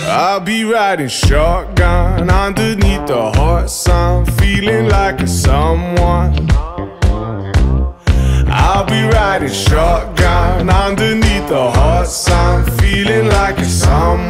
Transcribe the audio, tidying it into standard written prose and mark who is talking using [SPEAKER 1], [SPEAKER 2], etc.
[SPEAKER 1] I'll be riding shotgun underneath the hot sun, feeling like a someone. I'll be riding shotgun underneath the hot sun, feeling like a someone.